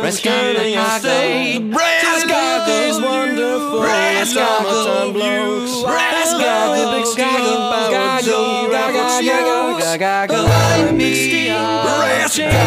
turning yourself. Rascal is wonderful. Rascal blokes. Rascal with big steel. Rascal.